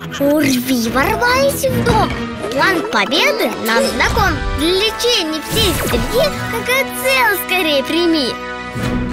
Урви, ворвайся в дом. План победы нам знаком. Для лечения всей семьи, как и цел скорее прими.